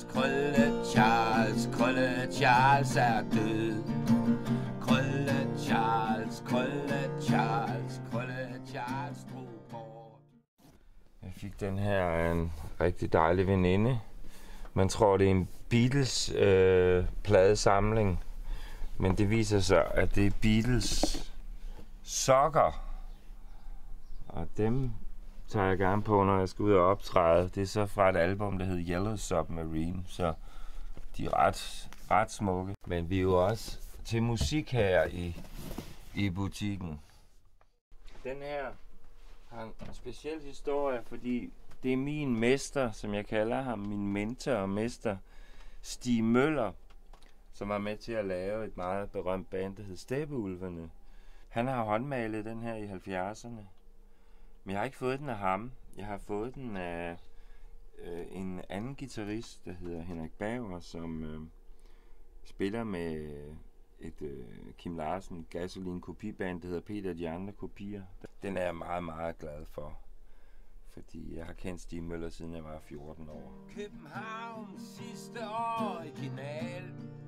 Krølle Charles, Krølle Charles er død. Krølle Charles, Krølle Charles, Krølle Charles drog bort. Jeg fik den her af en rigtig dejlig veninde. Man tror, det er en Beatles pladesamling, men det viser sig, at det er Beatles sokker. Og dem tager jeg gerne på, når jeg skal ud og optræde. Det er så fra et album, der hedder Yellow Submarine, så de er ret smukke. Men vi er jo også til musik her i butikken. Den her har en speciel historie, fordi det er min mester, som jeg kalder ham, min mentor og mester, Stig Møller, som var med til at lave et meget berømt band, der hed Steppeulvene. Han har håndmalet den her i 70'erne, men jeg har ikke fået den af ham. Jeg har fået den af en anden guitarist, der hedder Henrik Bauer, som spiller med et Kim Larsen Gasolin kopiband, der hedder Peter de andre kopier. Den er jeg meget, meget glad for, fordi jeg har kendt Stig Møller siden jeg var 14 år. Københavns sidste original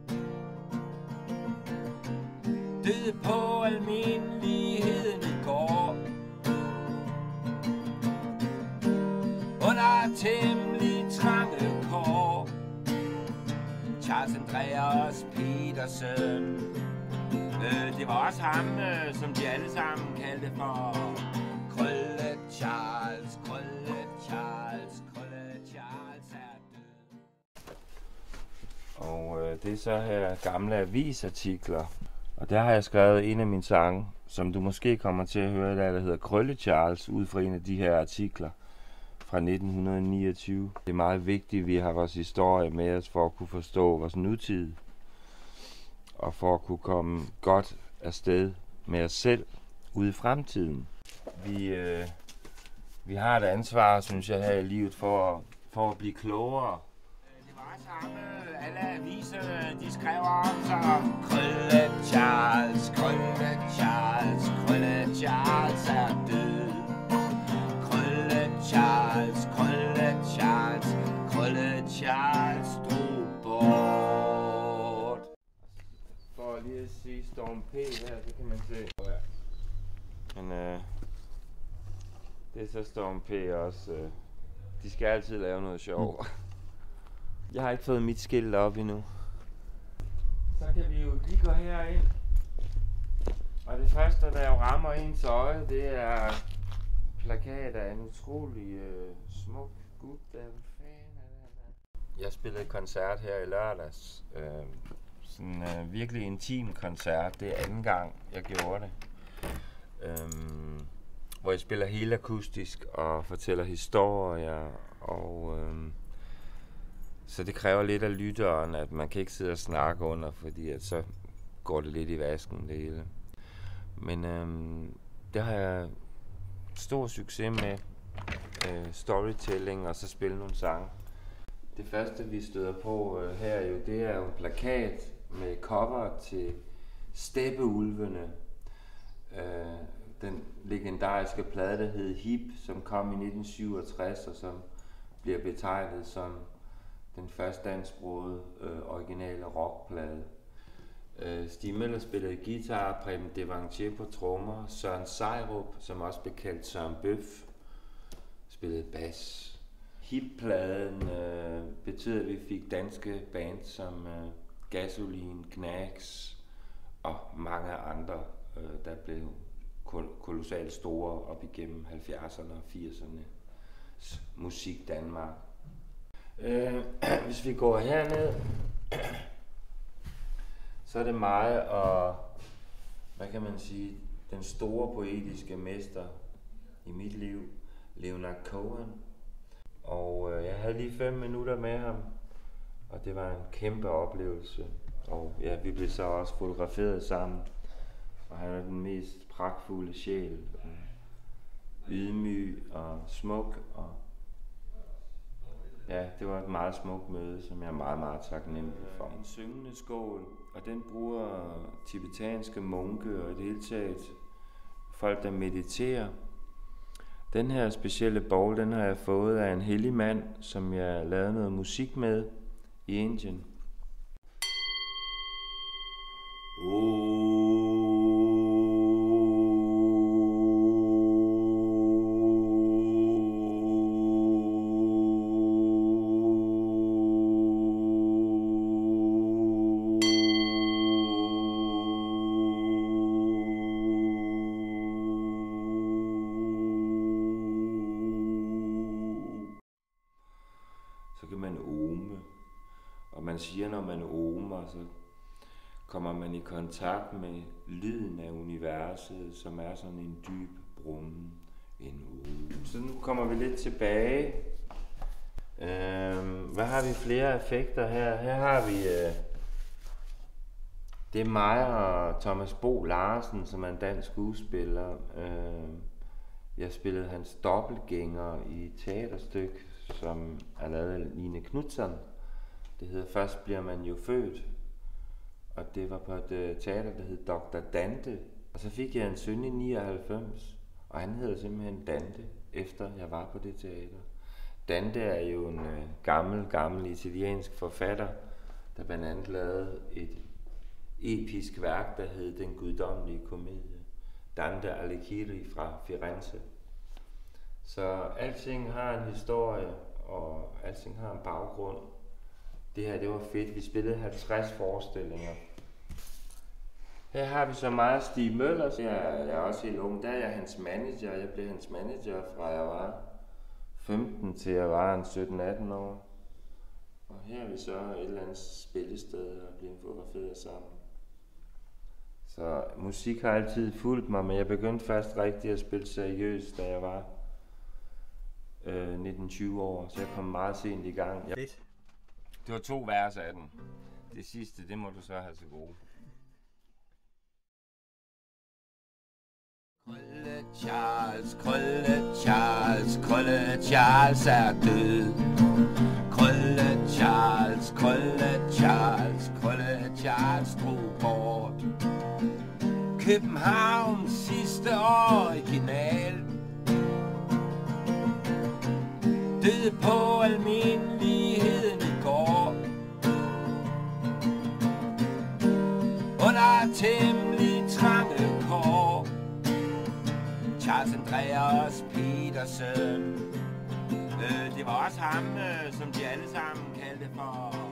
døde på almindeligheden i går. Under temmelig trange kår. Charles Andreas Petersen, det var også ham, som de alle sammen kaldte for Krølle Charles, Krølle Charles, Krølle Charles er død. Og det er så her gamle avisartikler. Og der har jeg skrevet en af mine sange, som du måske kommer til at høre, der hedder Krølle Charles, ud fra en af de her artikler fra 1929. Det er meget vigtigt, at vi har vores historie med os for at kunne forstå vores nutid. Og for at kunne komme godt afsted med os selv ude i fremtiden. Vi har et ansvar, synes jeg, her i livet for at blive klogere. Det var samme, alle aviserne, de skrev om sig. Krølle Charles, Krølle Charles, Krølle Charles er død. Krølle Charles, Krølle Charles, Krølle Charles drog bort. For lige at sige Storm P her, så kan man se. Men det er så Storm P også. De skal altid lave noget sjov. Jeg har ikke fået mit skilt op endnu. Så kan vi jo lige gå herind. Og det første, der jo rammer ens øje, det er plakat af en utrolig smuk gut. Jeg spillede koncert her i lørdags. Sådan en virkelig intim koncert. Det er anden gang, jeg gjorde det. Hvor jeg spiller helt akustisk og fortæller historier. Og så det kræver lidt af lytteren, at man kan ikke sidde og snakke under, fordi at så går det lidt i vasken det hele. Men det har jeg stor succes med. Storytelling og så spille nogle sange. Det første vi støder på her jo, det er jo en plakat med cover til Steppeulvene. Den legendariske plade, der hed Hip, som kom i 1967 og som bliver betegnet som den første dansksprogede originale rockplade. Stig Møller spillede guitar, Preben Devanché på trommer, Søren Sejrup, som også blev kaldt Søren Bøf, spillede bas. Hip-pladen betød, at vi fik danske bands som Gasolin, Knacks og mange andre, der blev kolossalt store op igennem 70'erne og 80'erne. Musik Danmark. Hvis vi går herned, så er det mig og, hvad kan man sige, den store poetiske mester i mit liv, Leonard Cohen. Og jeg havde lige 5 minutter med ham, og det var en kæmpe oplevelse. Og ja, vi blev så også fotograferet sammen, og han er den mest pragtfulde sjæl. Ydmyg og smuk, og ja, det var et meget smukt møde, som jeg er meget, meget taknemmelig for. En syngende skål, og den bruger tibetanske munke og i det hele taget folk, der mediterer. Den her specielle bowl, den har jeg fået af en hellig mand, som jeg lavede noget musik med i Indien. Så kan man ome, og man siger, når man omer, så kommer man i kontakt med lyden af universet, som er sådan en dyb brummen, en ome. Så nu kommer vi lidt tilbage. Hvad har vi flere effekter her? Her har vi, det er mig og Thomas Bo Larsen, som er en dansk skuespiller. Jeg spillede hans dobbeltgænger i et teaterstykke, som er lavet af Line Knutzon. Det hedder Først bliver man jo født. Og det var på et teater, der hed Dr. Dante. Og så fik jeg en søn i 99, og han hedder simpelthen Dante, efter jeg var på det teater. Dante er jo en gammel italiensk forfatter, der blandt andet lavede et episk værk, der hed Den guddommelige komedie. Dante Alighieri fra Firenze. Så alting har en historie, og alting har en baggrund. Det her, det var fedt. Vi spillede 50 forestillinger. Her har vi så meget Stig Møller. Jeg er også helt ung. Der er jeg hans manager. Jeg blev hans manager fra jeg var 15 til jeg var en 17-18 år. Og her er vi så et eller andet spillested og bliver fotograferet sammen. Så musik har altid fulgt mig, men jeg begyndte først rigtig at spille seriøst, da jeg var 19-20 år. Så jeg kom meget sent i gang. Det var 2 vers af den. Det sidste, det må du så have til gode. Krølle Charles, Krølle Charles, Krølle Charles er død. Krølle Charles, Krølle Charles, Krølle Charles drog bort. Københavns sidste original. Døde på almindeligheden i går. Under temmelig trange kår. Charles Andreas Petersen. Det var også ham, som de alle sammen kaldte for